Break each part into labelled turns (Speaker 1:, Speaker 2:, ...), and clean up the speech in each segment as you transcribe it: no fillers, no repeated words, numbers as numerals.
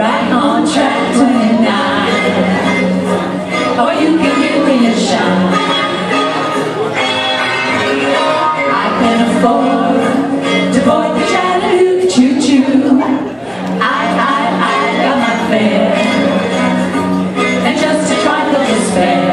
Speaker 1: back on track 29. Or you can give me a shot. I can afford to board the Chattanooga Choo Choo. I got my fare, and just a trifle to spare.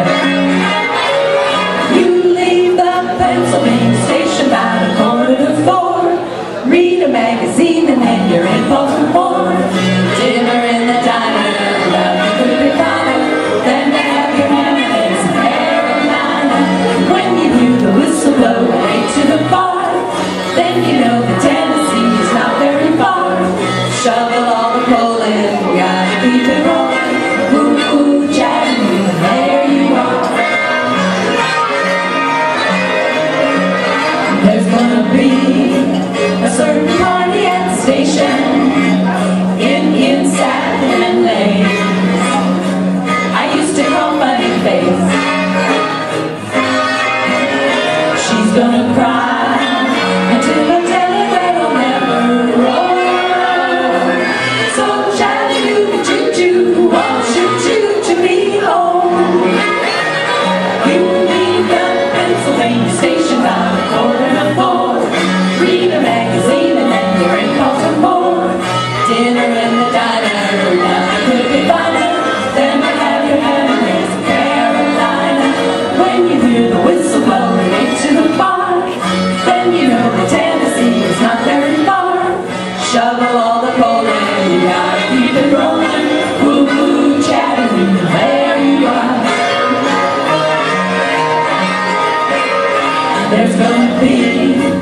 Speaker 1: You leave the Pennsylvania station about 3:45. Read a magazine and then you're in Baltimore. Dinner in the diner, nothing could be finer than to have your hamburgers in Carolina. When you hear the whistle blow 8 to the 5, then you know that Tennessee is not very far. Shovel all the coal in, gotta keep it rolling. Ooh, ooh, Chattanooga, there you are. There's gonna be a certain party at the station in satin and lace. I used to call Funny Face. She's gonna cry until I tell her that I'll never roll. So Chattanooga Choo Choo, won't you choo to me home? You leave the Pennsylvania station about 3:45. Read a magazine and then you're in Baltimore. Dinner in the diner, nothing could be finer than to have your hamburgers in Carolina. When you hear the whistle blowing 8 to the 5, then you know that Tennessee is not very far. Shovel all the coal in, you gotta keep it rolling. Woo woo, Chattanooga, there you are. There's gonna be